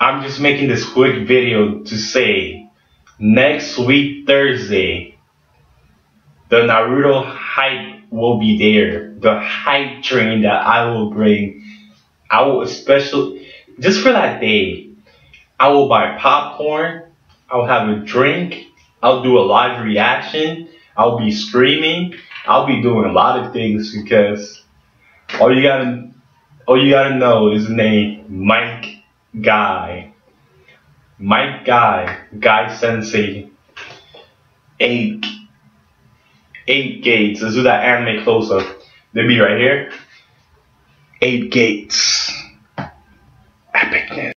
I'm just making this quick video to say next week Thursday, the Naruto hype will be there. The hype train that I will bring. I will especially, just for that day, I will buy popcorn. I'll have a drink. I'll do a live reaction. I'll be screaming. I'll be doing a lot of things because all you gotta know is the name Mike Guy. Mike Guy. Guy Sensei. 8 gates. Let's do that anime close up. They'll be right here. 8 gates. Epicness.